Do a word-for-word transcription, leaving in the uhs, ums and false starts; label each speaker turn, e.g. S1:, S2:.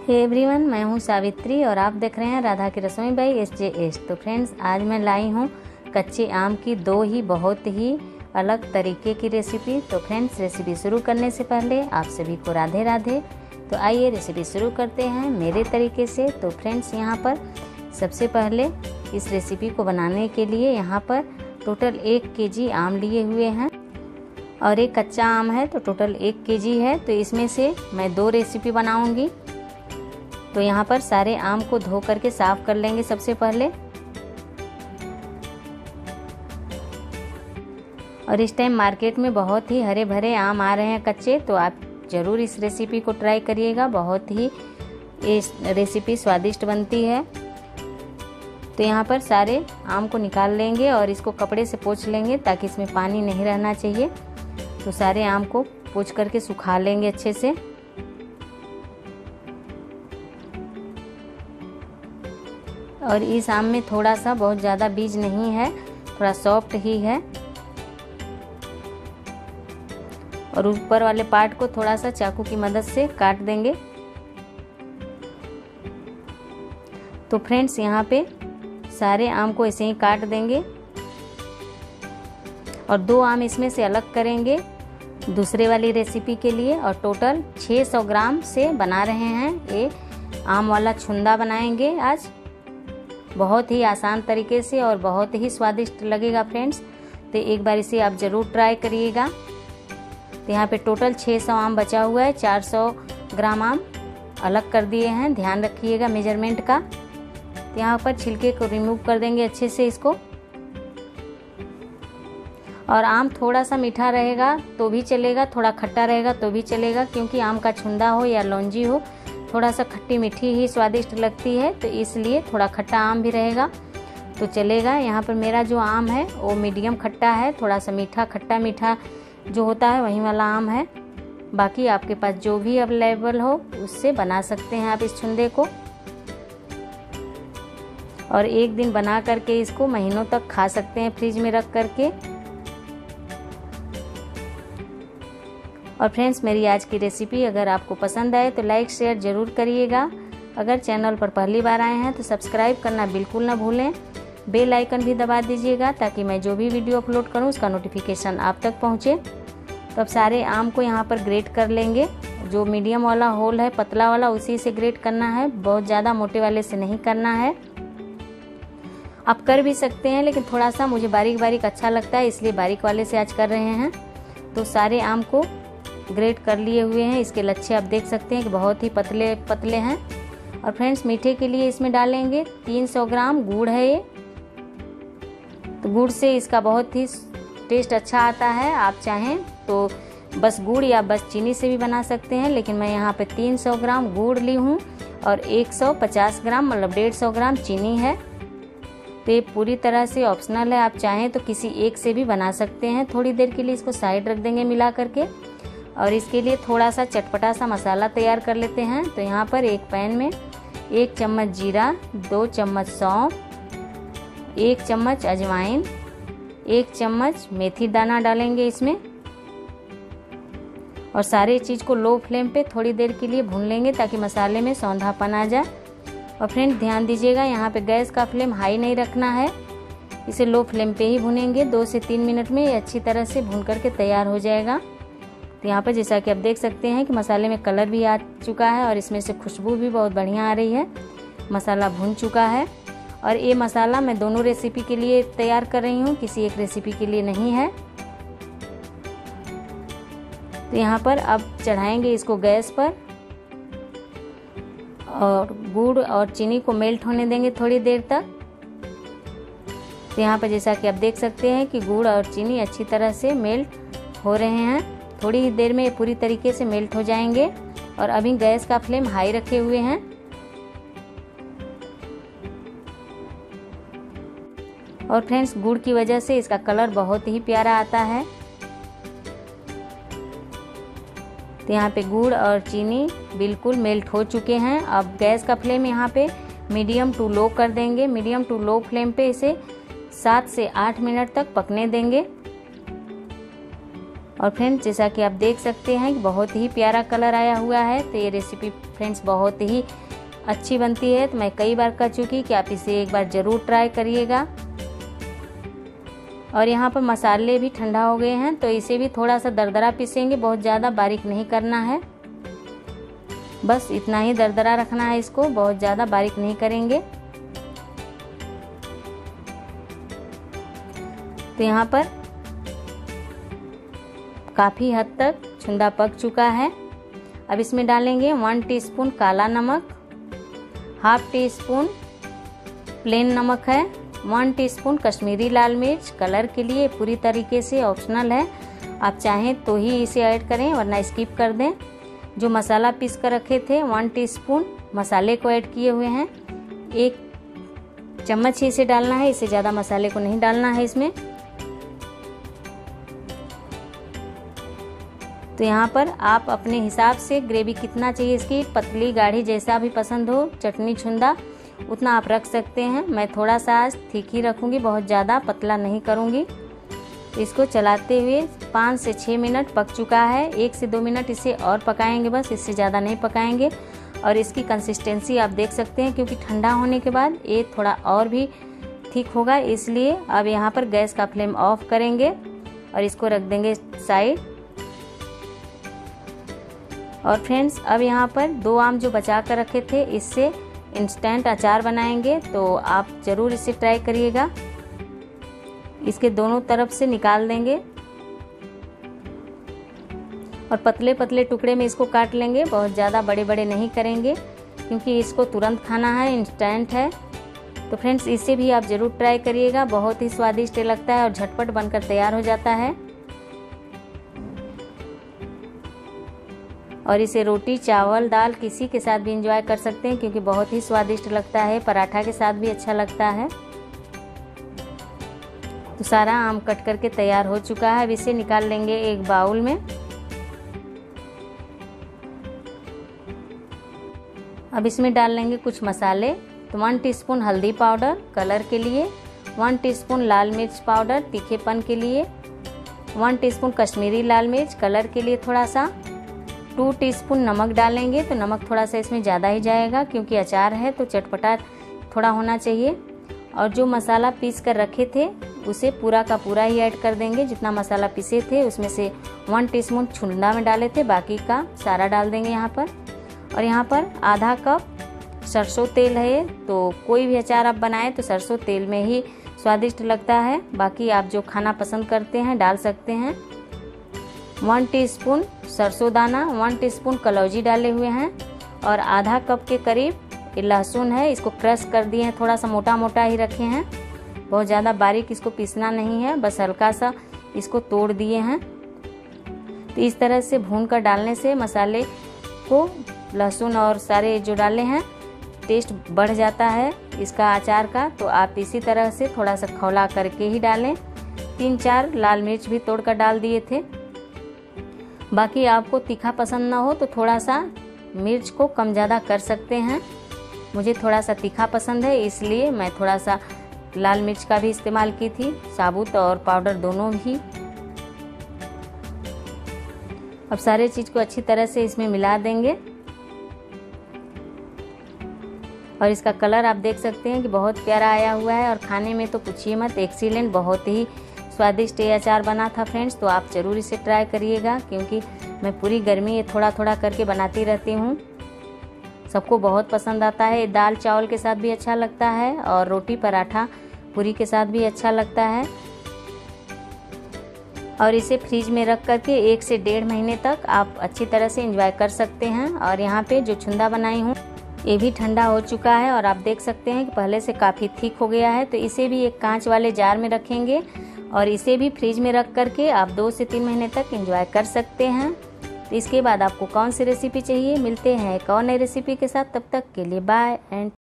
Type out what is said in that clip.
S1: Hey everyone, मैं हूं सावित्री और आप देख रहे हैं राधा की रसोई बाई एस जे एस। तो फ्रेंड्स, आज मैं लाई हूं कच्चे आम की दो ही बहुत ही अलग तरीके की रेसिपी। तो फ्रेंड्स, रेसिपी शुरू करने से पहले आप सभी को राधे राधे। तो आइए रेसिपी शुरू करते हैं मेरे तरीके से। तो फ्रेंड्स, यहाँ पर सबसे पहले इस रेसिपी को बनाने के लिए यहाँ पर टोटल एक केजी आम लिए हुए हैं और एक कच्चा आम है, तो टोटल एक केजी है। तो इसमें से मैं दो रेसिपी बनाऊंगी। तो यहाँ पर सारे आम को धो करके साफ कर लेंगे सबसे पहले। और इस टाइम मार्केट में बहुत ही हरे भरे आम आ रहे हैं कच्चे, तो आप ज़रूर इस रेसिपी को ट्राई करिएगा। बहुत ही इस रेसिपी स्वादिष्ट बनती है। तो यहाँ पर सारे आम को निकाल लेंगे और इसको कपड़े से पोंछ लेंगे ताकि इसमें पानी नहीं रहना चाहिए। तो सारे आम को पोंछ करके सुखा लेंगे अच्छे से। और इस आम में थोड़ा सा, बहुत ज़्यादा बीज नहीं है, थोड़ा सॉफ्ट ही है। और ऊपर वाले पार्ट को थोड़ा सा चाकू की मदद से काट देंगे। तो फ्रेंड्स, यहाँ पे सारे आम को ऐसे ही काट देंगे और दो आम इसमें से अलग करेंगे दूसरे वाली रेसिपी के लिए। और टोटल छह सौ ग्राम से बना रहे हैं ये आम वाला छुंदा बनाएंगे आज। बहुत ही आसान तरीके से और बहुत ही स्वादिष्ट लगेगा फ्रेंड्स। तो एक बार इसे आप ज़रूर ट्राई करिएगा। तो यहाँ पे टोटल छह सौ आम बचा हुआ है, चार सौ ग्राम आम अलग कर दिए हैं। ध्यान रखिएगा मेजरमेंट का। तो यहाँ पर छिलके को रिमूव कर देंगे अच्छे से इसको। और आम थोड़ा सा मीठा रहेगा तो भी चलेगा, थोड़ा खट्टा रहेगा तो भी चलेगा, क्योंकि आम का छुंदा हो या लौंजी हो, थोड़ा सा खट्टी मीठी ही स्वादिष्ट लगती है। तो इसलिए थोड़ा खट्टा आम भी रहेगा तो चलेगा। यहाँ पर मेरा जो आम है वो मीडियम खट्टा है, थोड़ा सा मीठा, खट्टा मीठा जो होता है वही वाला आम है। बाकी आपके पास जो भी अवेलेबल हो उससे बना सकते हैं आप इस छुंदे को। और एक दिन बना करके इसको महीनों तक खा सकते हैं फ्रिज में रख करके। और फ्रेंड्स, मेरी आज की रेसिपी अगर आपको पसंद आए तो लाइक शेयर ज़रूर करिएगा। अगर चैनल पर पहली बार आए हैं तो सब्सक्राइब करना बिल्कुल ना भूलें। बेल आइकन भी दबा दीजिएगा ताकि मैं जो भी वीडियो अपलोड करूं उसका नोटिफिकेशन आप तक पहुंचे। तो अब सारे आम को यहाँ पर ग्रेट कर लेंगे। जो मीडियम वाला होल है, पतला वाला, उसी से ग्रेट करना है, बहुत ज़्यादा मोटे वाले से नहीं करना है। आप कर भी सकते हैं, लेकिन थोड़ा सा मुझे बारीक बारीक अच्छा लगता है, इसलिए बारीक वाले से आज कर रहे हैं। तो सारे आम को ग्रेट कर लिए हुए हैं। इसके लच्छे आप देख सकते हैं कि बहुत ही पतले पतले हैं। और फ्रेंड्स, मीठे के लिए इसमें डालेंगे तीन सौ ग्राम गुड़ है ये। तो गुड़ से इसका बहुत ही टेस्ट अच्छा आता है। आप चाहें तो बस गुड़ या बस चीनी से भी बना सकते हैं, लेकिन मैं यहाँ पे तीन सौ ग्राम गुड़ ली हूँ और एक सौ पचास ग्राम मतलब डेढ़ सौ ग्राम चीनी है। तो ये पूरी तरह से ऑप्शनल है। आप चाहें तो किसी एक से भी बना सकते हैं। थोड़ी देर के लिए इसको साइड रख देंगे मिला करके। और इसके लिए थोड़ा सा चटपटा सा मसाला तैयार कर लेते हैं। तो यहाँ पर एक पैन में एक चम्मच जीरा, दो चम्मच सौंफ, एक चम्मच अजवाइन, एक चम्मच मेथी दाना डालेंगे इसमें। और सारे चीज़ को लो फ्लेम पे थोड़ी देर के लिए भून लेंगे ताकि मसाले में सौंधापन आ जाए। और फ्रेंड, ध्यान दीजिएगा, यहाँ पे गैस का फ्लेम हाई नहीं रखना है, इसे लो फ्लेम पे ही भुनेंगे। दो से तीन मिनट में ये अच्छी तरह से भून करके तैयार हो जाएगा। तो यहाँ पर जैसा कि आप देख सकते हैं कि मसाले में कलर भी आ चुका है और इसमें से खुशबू भी बहुत बढ़िया आ रही है। मसाला भून चुका है। और ये मसाला मैं दोनों रेसिपी के लिए तैयार कर रही हूँ, किसी एक रेसिपी के लिए नहीं है। तो यहाँ पर अब चढ़ाएंगे इसको गैस पर और गुड़ और चीनी को मेल्ट होने देंगे थोड़ी देर तक। तो यहाँ पर जैसा कि आप देख सकते हैं कि गुड़ और चीनी अच्छी तरह से मेल्ट हो रहे हैं। थोड़ी ही देर में ये पूरी तरीके से मेल्ट हो जाएंगे। और अभी गैस का फ्लेम हाई रखे हुए हैं। और फ्रेंड्स, गुड़ की वजह से इसका कलर बहुत ही प्यारा आता है। तो यहाँ पे गुड़ और चीनी बिल्कुल मेल्ट हो चुके हैं। अब गैस का फ्लेम यहाँ पे मीडियम टू लो कर देंगे। मीडियम टू लो फ्लेम पे इसे सात से आठ मिनट तक पकने देंगे। और फ्रेंड्स जैसा कि आप देख सकते हैं कि बहुत ही प्यारा कलर आया हुआ है। तो ये रेसिपी फ्रेंड्स बहुत ही अच्छी बनती है, तो मैं कई बार कह चुकी कि आप इसे एक बार ज़रूर ट्राई करिएगा। और यहाँ पर मसाले भी ठंडा हो गए हैं, तो इसे भी थोड़ा सा दरदरा पीसेंगे, बहुत ज़्यादा बारीक नहीं करना है, बस इतना ही दरदरा रखना है इसको, बहुत ज़्यादा बारीक नहीं करेंगे। तो यहाँ पर काफ़ी हद तक छुंदा पक चुका है। अब इसमें डालेंगे वन टीस्पून काला नमक, हाफ टी स्पून प्लेन नमक है, वन टीस्पून कश्मीरी लाल मिर्च कलर के लिए, पूरी तरीके से ऑप्शनल है, आप चाहें तो ही इसे ऐड करें वरना स्किप कर दें। जो मसाला पीस कर रखे थे वन टीस्पून मसाले को ऐड किए हुए हैं, एक चम्मच ही इसे डालना है, इससे ज़्यादा मसाले को नहीं डालना है इसमें। तो यहाँ पर आप अपने हिसाब से ग्रेवी कितना चाहिए इसकी, पतली गाढ़ी जैसा भी पसंद हो चटनी छुंदा उतना आप रख सकते हैं। मैं थोड़ा सा आज ठीक ही रखूँगी, बहुत ज़्यादा पतला नहीं करूँगी। तो इसको चलाते हुए पाँच से छः मिनट पक चुका है, एक से दो मिनट इसे और पकाएंगे, बस इससे ज़्यादा नहीं पकाएंगे। और इसकी कंसिस्टेंसी आप देख सकते हैं, क्योंकि ठंडा होने के बाद ये थोड़ा और भी ठीक होगा, इसलिए अब यहाँ पर गैस का फ्लेम ऑफ करेंगे और इसको रख देंगे साइड। और फ्रेंड्स अब यहाँ पर दो आम जो बचा कर रखे थे इससे इंस्टेंट अचार बनाएंगे, तो आप ज़रूर इसे ट्राई करिएगा। इसके दोनों तरफ से निकाल देंगे और पतले पतले टुकड़े में इसको काट लेंगे, बहुत ज़्यादा बड़े बड़े नहीं करेंगे क्योंकि इसको तुरंत खाना है, इंस्टेंट है। तो फ्रेंड्स इसे भी आप ज़रूर ट्राई करिएगा, बहुत ही स्वादिष्ट लगता है और झटपट बनकर तैयार हो जाता है। और इसे रोटी चावल दाल किसी के साथ भी एंजॉय कर सकते हैं, क्योंकि बहुत ही स्वादिष्ट लगता है, पराठा के साथ भी अच्छा लगता है। तो सारा आम कट करके तैयार हो चुका है, अब इसे निकाल लेंगे एक बाउल में। अब इसमें डाल लेंगे कुछ मसाले, तो वन टीस्पून हल्दी पाउडर कलर के लिए, वन टीस्पून लाल मिर्च पाउडर तीखेपन के लिए, वन टीस्पून कश्मीरी लाल मिर्च कलर के लिए थोड़ा सा, टू टीस्पून नमक डालेंगे। तो नमक थोड़ा सा इसमें ज़्यादा ही जाएगा क्योंकि अचार है तो चटपटा थोड़ा होना चाहिए। और जो मसाला पीस कर रखे थे उसे पूरा का पूरा ही ऐड कर देंगे, जितना मसाला पीसे थे उसमें से वन टीस्पून छुंदा में डाले थे, बाकी का सारा डाल देंगे यहाँ पर। और यहाँ पर आधा कप सरसों तेल है, तो कोई भी अचार आप बनाएं तो सरसों तेल में ही स्वादिष्ट लगता है, बाकी आप जो खाना पसंद करते हैं डाल सकते हैं। वन टीस्पून सरसों दाना, वन टीस्पून कलौजी डाले हुए हैं और आधा कप के करीब ये लहसुन है, इसको क्रश कर दिए हैं, थोड़ा सा मोटा मोटा ही रखे हैं, बहुत ज़्यादा बारीक इसको पीसना नहीं है, बस हल्का सा इसको तोड़ दिए हैं। तो इस तरह से भून कर डालने से मसाले को लहसुन और सारे जो डाले हैं टेस्ट बढ़ जाता है इसका अचार का। तो आप इसी तरह से थोड़ा सा खौला करके ही डालें। तीन चार लाल मिर्च भी तोड़ कर डाल दिए थे, बाकी आपको तीखा पसंद ना हो तो थोड़ा सा मिर्च को कम ज़्यादा कर सकते हैं। मुझे थोड़ा सा तीखा पसंद है इसलिए मैं थोड़ा सा लाल मिर्च का भी इस्तेमाल की थी, साबुत और पाउडर दोनों भी। अब सारे चीज़ को अच्छी तरह से इसमें मिला देंगे और इसका कलर आप देख सकते हैं कि बहुत प्यारा आया हुआ है और खाने में तो पूछिए मत, एक्सीलेंट, बहुत ही स्वादिष्ट ये अचार बना था फ्रेंड्स। तो आप ज़रूर इसे ट्राई करिएगा, क्योंकि मैं पूरी गर्मी ये थोड़ा थोड़ा करके बनाती रहती हूँ, सबको बहुत पसंद आता है। दाल चावल के साथ भी अच्छा लगता है और रोटी पराठा पूरी के साथ भी अच्छा लगता है। और इसे फ्रीज में रख करके एक से डेढ़ महीने तक आप अच्छी तरह से एंजॉय कर सकते हैं। और यहाँ पे जो छुंदा बनाई हूँ ये भी ठंडा हो चुका है और आप देख सकते हैं कि पहले से काफ़ी थिक हो गया है। तो इसे भी एक कांच वाले जार में रखेंगे और इसे भी फ्रिज में रख करके आप दो से तीन महीने तक एंजॉय कर सकते हैं। तो इसके बाद आपको कौन सी रेसिपी चाहिए, मिलते हैं एक और नई रेसिपी के साथ, तब तक के लिए बाय एंड